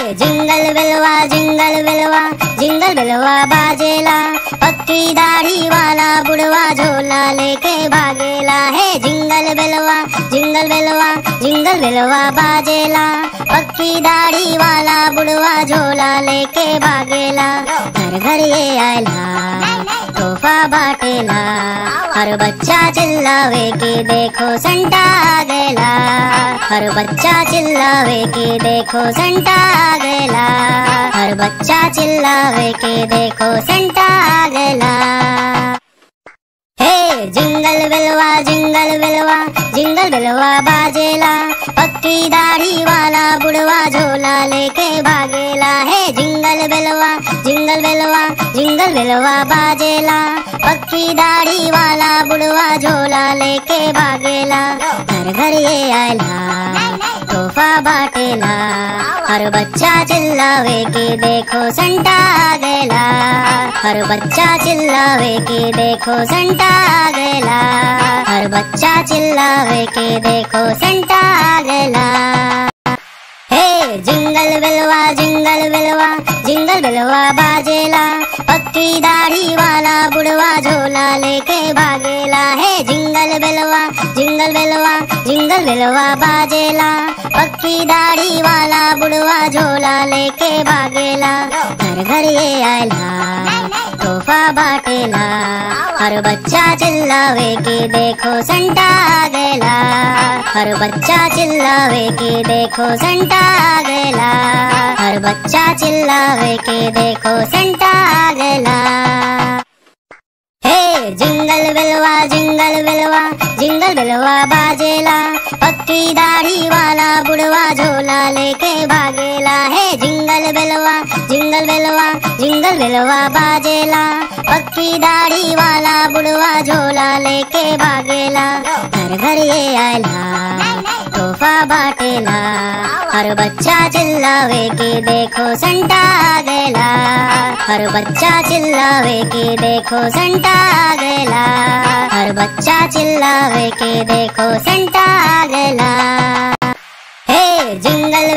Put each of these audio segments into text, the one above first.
Jingle बिलवा jingle बिलवा बाजेला, पक्की दाढ़ी वाला बुढ़वा झोला लेके भागेला है। जिंगल बिलवा जिंगल बिलवा बाजेला, पक्की दाढ़ी वाला बुढ़वा झोला लेके भागेला। घर घर ये आयला तोहफा बाटेला, हर बच्चा चिल्लावे कि देखो संता आ गैला। हर बच्चा चिल्लावे कि देखो संता आ गैला। हर बच्चा चिल्लावे कि देखो संता आ गैला। हे जिंगल बिलवा जिंगल बिलवा बाजेला, पक्की दाढ़ी वाला बुढ़वा झोला लेके भागेला है। जिंगल बिलवा बाजेला, पक्की दाढ़ी वाला बुढ़वा झोला लेके भागेला। घर घर ये आयला तोहफा बाटेला, हर बच्चा चिल्लावे कि देखो संता आ गैला। हर बच्चा चिल्लावे कि देखो संता आ गैला। हर बच्चा चिल्लावे कि देखो संता आ गैला। हे जिंगल बिलवा जिंगल बिलवा बाजेला, पक्की दाढ़ी वाला बुढ़वा झोला लेके भागेला है। जिंगल बिलवा बाजेला, पक्की दाढ़ी वाला बुढ़वा झोला लेके भागेला। घर घर ये आयला तोहफा बाटेला, हर बच्चा चिल्लावे कि देखो संता आ गैला। हर बच्चा चिल्लावे कि देखो संता आ गैला। हर बच्चा चिल्लावे कि देखो संता आ गैला। हे जिंगल बिलवा बाजेला, पक्की दाढ़ी वाला बुढ़वा झोला लेके भागेला है। जिंगल बिलवा बाजेला, पक्की दाढ़ी वाला बुढ़वा झोला लेके भागेला। घर घर ये आयला तोहफा बाटेला, हर बच्चा चिल्लावे कि देखो संता आ गैला। हर बच्चा चिल्लावे कि देखो संता आ गैला। हर बच्चा चिल्लावे कि देखो संता आ गैला। हे जिंगल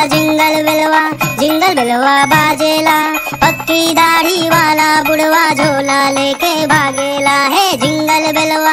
बिलवा बाजेला, पक्की दाढ़ी वाला बुढ़वा झोला लेके भागेला है। जिंगल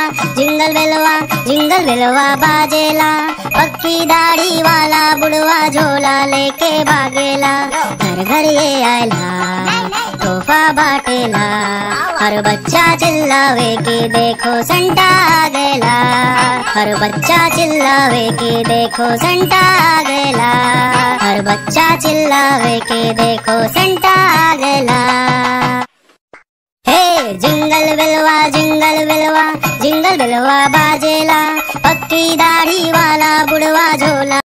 बिलवा बाजेला, पक्की दाढ़ी वाला बुढ़वा झोला लेके भागेला। घर घर ये आयला तोहफा बाटेला, हर बच्चा चिल्लावे कि देखो संता आ गैला। हर बच्चा चिल्लावे कि देखो संता आ गैला। हर बच्चा चिल्लावे कि देखो संता आ गैला। हे जिंगल बिलवा बाजेला, पक्की दाढ़ी वाला बुढ़वा झोला